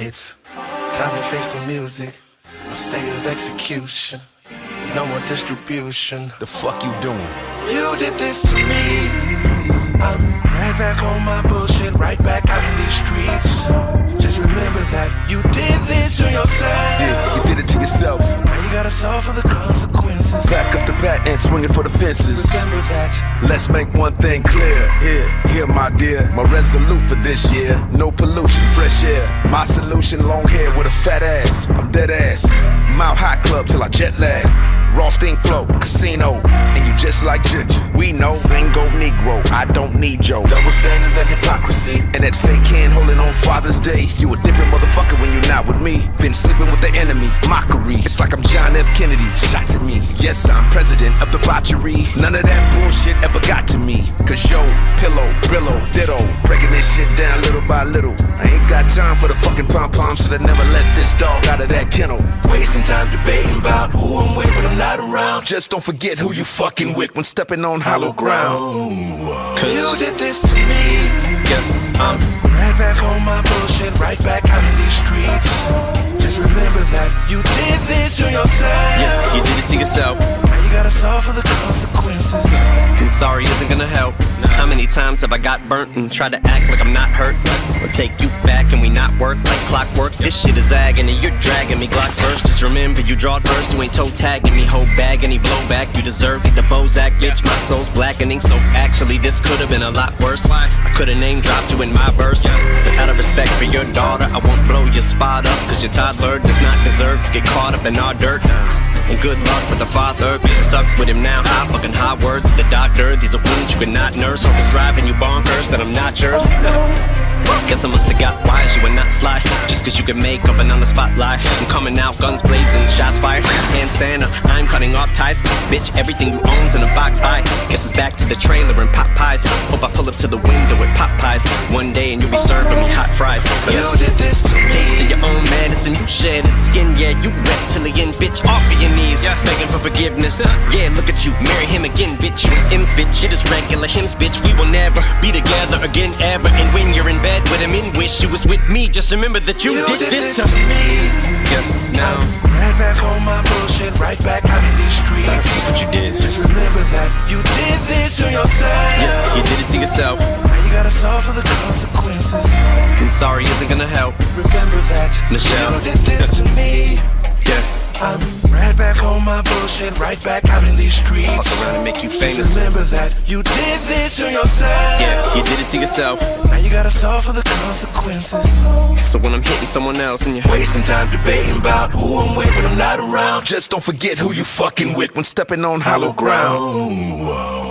hits. Time to face the music. No state of execution. No more distribution. The fuck you doing? You did this to me. I'm right back on my bullshit, right back out in these streets. Just remember that you did this to yourself. Yeah, you did it to yourself. Now you gotta suffer the consequences. Back up the bat and swinging for the fences. Remember that. Let's make one thing clear. Here, my dear. My resolute for this year. No pollution, fresh air. My solution, long hair with a fat ass. I'm dead ass. Mile High Club till I jet lag. Raw stink flow, casino. And you just like Ginger. We know, single Negro, I don't need Joe. Double standards and hypocrisy. And that fake hand holding on Father's Day. You a different motherfucker when you're not with me. Been sleeping with the enemy, mockery. It's like I'm John F. Kennedy, shots at me. Yes, I'm president of debauchery. None of that bullshit ever got to me. Cause yo, pillow, Brillo, ditto. Breaking this shit down little by little. I ain't got time for the fucking pom-poms, so I never let this dog out of that kennel. Wasting time debating about who I'm with when I'm not around. Just don't forget who you fucking with when stepping on hollow ground. Cause you did this to me. Yeah, I'm right back on my bullshit, right back out in these streets. Just remember that you did this to yourself. Yeah, you did it to yourself. Now you gotta suffer the consequences. And sorry isn't gonna help. How many times have I got burnt and tried to act like I'm not hurt? Or take you back and we not work like clockwork? This shit is agony, you're dragging me. Glocks burst, just remember you drawed first. You ain't toe tagging me, whole bag any blowback. You deserve it, the Bozak, bitch. My soul's blackening, so actually this could've been a lot worse. I could've name dropped you in my verse, but out of respect for your daughter, I won't blow your spot up. Cause your toddler does not deserve to get caught up in our dirt. And good luck with the father, cause you're stuck with him now. High fucking high words to the doctor. These are wounds you cannot nurse. Hope it's driving you bonkers that I'm not yours. Guess I must've got wise, you were not sly. Just cause you can make up and on the spotlight. I'm coming out, guns blazing, shots fired. Hand Santa, I'm cutting off ties. Bitch, everything you own's in a box. I guess it's back to the trailer and pot pies. Hope I pull up to the window with pot pies one day and you'll be served on me hot fries. You did this to me. Taste of your own medicine, you shed its skin. Yeah, you reptilian, bitch, off of your knees, begging for forgiveness. Yeah, look at you, marry him again, bitch. You an M's bitch, it is regular hymns, bitch. We will never be together again, ever. And when you're in bed with him and wish you was with me, just remember that you did this to me. Yeah, now right back on my bullshit, right back out in these streets. That's what you did. Just remember that you did this to yourself. Yeah, you did it to yourself. Now you gotta suffer the consequences. And sorry isn't gonna help. Remember that Michelle, you did this to me. Yeah, I'm right back on my bullshit, right back out in these streets. fuck around and make you famous. Just remember that you did this to yourself. Yeah, you did it to yourself. Now you gotta suffer the consequences. So when I'm hitting someone else and you're wasting time debating about who I'm with when I'm not around. just don't forget who you fucking with when stepping on hollow ground.